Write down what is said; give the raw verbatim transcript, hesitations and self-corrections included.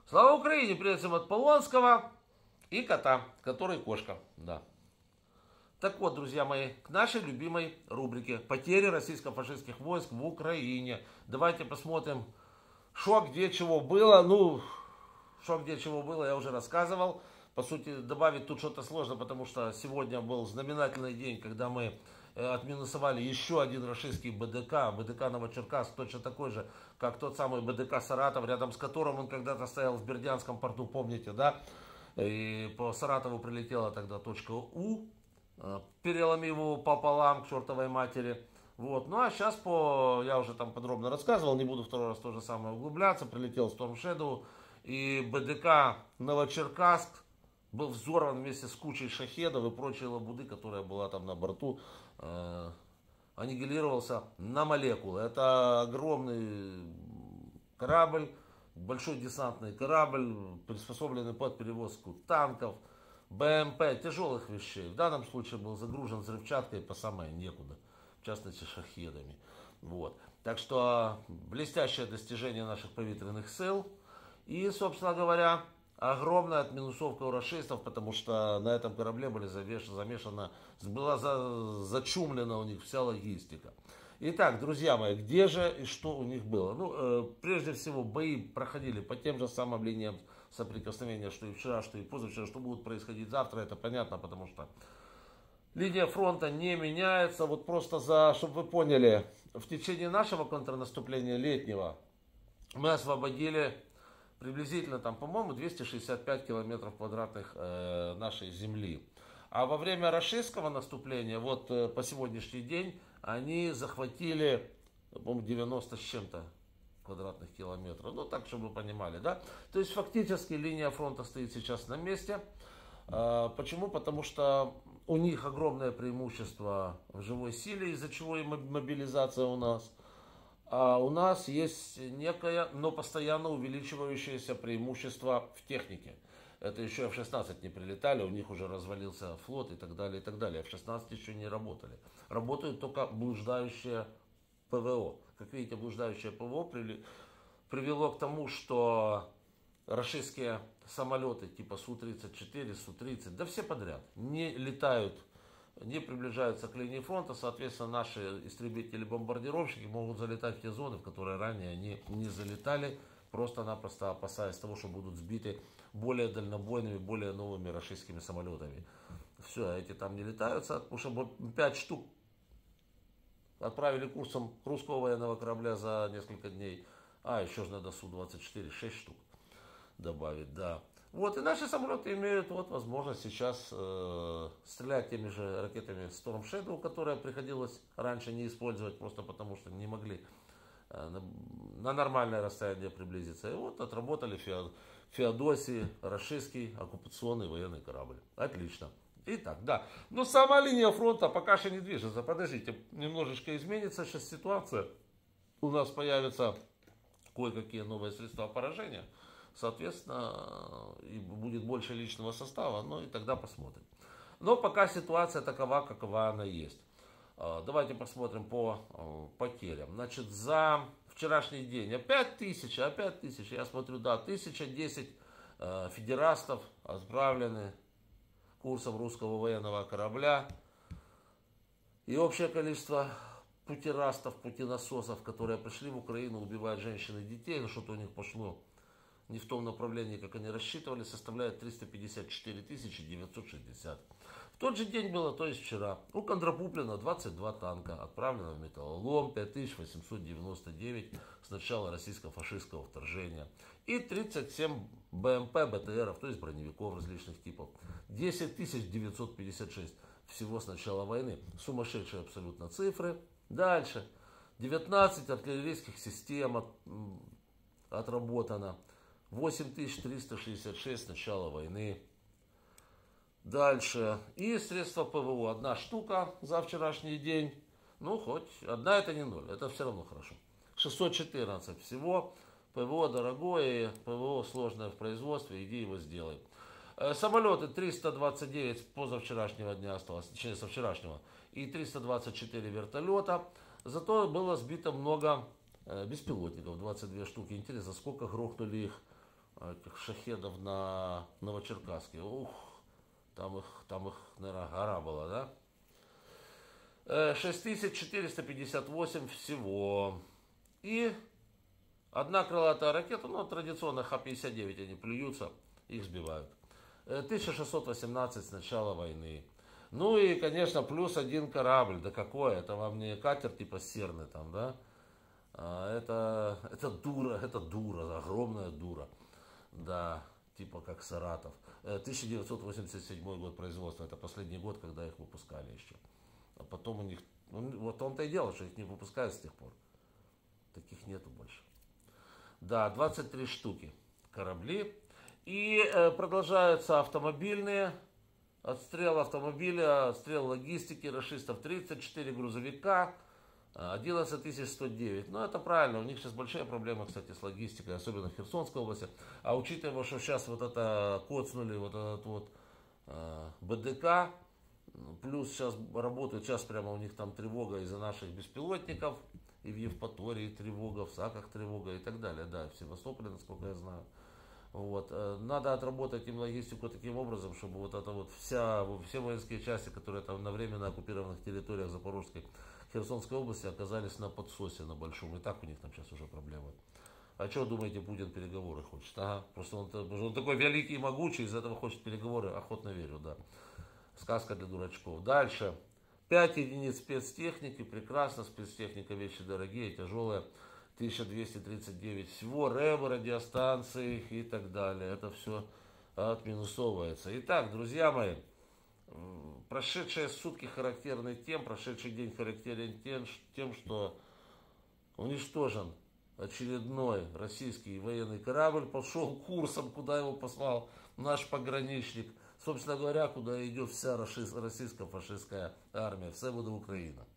Слава Украине! Привет всем от Полонского и кота, который кошка. Да. Так вот, друзья мои, к нашей любимой рубрике «Потери российско-фашистских войск в Украине». Давайте посмотрим, что где чего было. Ну, что где чего было, я уже рассказывал. По сути, добавить тут что-то сложно, потому что сегодня был знаменательный день, когда мы отминусовали еще один российский БДК. БДК Новочеркасск точно такой же, как тот самый БДК Саратов, рядом с которым он когда-то стоял в Бердянском порту, помните, да? И по Саратову прилетела тогда точка У, переломив его пополам к чертовой матери. Вот. Ну а сейчас, по, я уже там подробно рассказывал, не буду второй раз то же самое углубляться, прилетел Storm Shadow, и БДК Новочеркасск был взорван вместе с кучей шахедов и прочей лабуды, которая была там на борту, э, аннигилировался на молекулы. Это огромный корабль, большой десантный корабль, приспособленный под перевозку танков, БМП, тяжелых вещей. В данном случае был загружен взрывчаткой по самое некуда, в частности шахедами. Вот. Так что блестящее достижение наших повитренных сил. И, собственно говоря, огромная отминусовка у рашистов, потому что на этом корабле были замешана, была за, зачумлена у них вся логистика. Итак, друзья мои, где же и что у них было? Ну, э, прежде всего, бои проходили по тем же самым линиям соприкосновения, что и вчера, что и позавчера, что будут происходить завтра, это понятно, потому что линия фронта не меняется. Вот просто за, чтобы вы поняли, в течение нашего контрнаступления летнего мы освободили приблизительно, там, по-моему, двести шестьдесят пять километров квадратных э, нашей земли. А во время рашистского наступления, вот э, по сегодняшний день, они захватили, по-моему, девяносто с чем-то квадратных километров. Ну, так, чтобы вы понимали, да? То есть, фактически, линия фронта стоит сейчас на месте. Э, почему? Потому что у них огромное преимущество в живой силе, из-за чего и мобилизация у нас. А у нас есть некое, но постоянно увеличивающееся преимущество в технике. Это еще эф шестнадцать не прилетали, у них уже развалился флот и так далее, и так далее. эф шестнадцать еще не работали. Работают только блуждающее ПВО. Как видите, блуждающее ПВО привело к тому, что рашистские самолеты типа Су тридцать четыре, Су тридцать, да все подряд, не летают, не приближаются к линии фронта. Соответственно, наши истребители-бомбардировщики могут залетать в те зоны, в которые ранее они не залетали, просто-напросто опасаясь того, что будут сбиты более дальнобойными, более новыми рашистскими самолетами. Все, эти там не летаются, потому что пять штук отправили курсом русского военного корабля за несколько дней. А, еще же надо Су двадцать четыре, шесть штук добавить, да. Вот, и наши самолеты имеют вот возможность сейчас э, стрелять теми же ракетами Storm Shadow, которые приходилось раньше не использовать, просто потому что не могли э, на, на нормальное расстояние приблизиться. И вот отработали Фео, Феодосии, рашистский оккупационный военный корабль. Отлично. Итак, да. Но сама линия фронта пока что не движется. Подождите, немножечко изменится сейчас ситуация. У нас появятся кое-какие новые средства поражения. Соответственно, и будет больше личного состава, ну и тогда посмотрим. Но пока ситуация такова, какова она есть. Давайте посмотрим по потерям. Значит, за вчерашний день опять тысяча, опять тысяча, я смотрю, да, тысяча десять федерастов отправлены курсом русского военного корабля. И общее количество путерастов, путинасосов, которые пришли в Украину убивать женщин и детей, ну что-то у них пошло не в том направлении, как они рассчитывали, составляет триста пятьдесят четыре тысячи девятьсот шестьдесят. В тот же день было, то есть вчера, у Кондропуплина двадцать два танка, отправлено в металлолом, пять тысяч восемьсот девяносто девять с начала российско-фашистского вторжения. И тридцать семь БМП, БТРов, то есть броневиков различных типов. десять тысяч девятьсот пятьдесят шесть всего с начала войны. Сумасшедшие абсолютно цифры. Дальше. девятнадцать артиллерийских систем от, отработано. восемь тысяч триста шестьдесят шесть с начала войны. Дальше. И средства ПВО. Одна штука за вчерашний день. Ну, хоть одна это не ноль. Это все равно хорошо. шестьсот четырнадцать всего. ПВО дорогое, ПВО сложное в производстве. Иди его сделай. Самолеты триста двадцать девять с позавчерашнего дня осталось. Точнее, со вчерашнего. И триста двадцать четыре вертолета. Зато было сбито много беспилотников. двадцать две штуки. Интересно, сколько грохнули их этих шахедов на Новочеркасске. Ух, там их, там их, наверное, гора была, да? шесть тысяч четыреста пятьдесят восемь всего. И одна крылатая ракета, ну, традиционно Х пятьдесят девять, они плюются, их сбивают. тысяча шестьсот восемнадцать с начала войны. Ну и, конечно, плюс один корабль. Да какой? Это вам не катер типа Серны там, да? А это, это дура, это дура, огромная дура. Да, типа как Саратов. тысяча девятьсот восемьдесят седьмой год производства. Это последний год, когда их выпускали еще. А потом у них, вот он-то и дело, что их не выпускают с тех пор. Таких нету больше. Да, двадцать три штуки корабли. И э, продолжаются автомобильные. Отстрел автомобиля, отстрел логистики, рашистов тридцать четыре грузовика, одиннадцать тысяч сто девять. Ну, это правильно, у них сейчас большие проблемы, кстати, с логистикой, особенно в Херсонской области. А учитывая, что сейчас вот это коцнули, вот этот вот э, БДК, плюс сейчас работают, сейчас прямо у них там тревога из-за наших беспилотников, и в Евпатории тревога, в Саках тревога и так далее, да, в Севастополе, насколько я знаю. Вот. Надо отработать им логистику таким образом, чтобы вот это вот вся, все воинские части, которые там на временно оккупированных территориях Запорожской, Херсонской области оказались на подсосе на большом. И так у них там сейчас уже проблемы. А что, думаете, Путин переговоры хочет? Ага, просто он, он такой великий и могучий, из-за этого хочет переговоры, охотно верю, да. Сказка для дурачков. Дальше. пять единиц спецтехники, прекрасно, спецтехника, вещи дорогие, тяжелые. тысяча двести тридцать девять всего, рэбы, радиостанции и так далее. Это все отминусовывается. Итак, друзья мои, прошедшие сутки характерны тем, прошедший день характерен тем, тем, что уничтожен очередной российский военный корабль, пошел курсом, куда его послал наш пограничник. Собственно говоря, куда идет вся российско-фашистская армия, все будет Украина.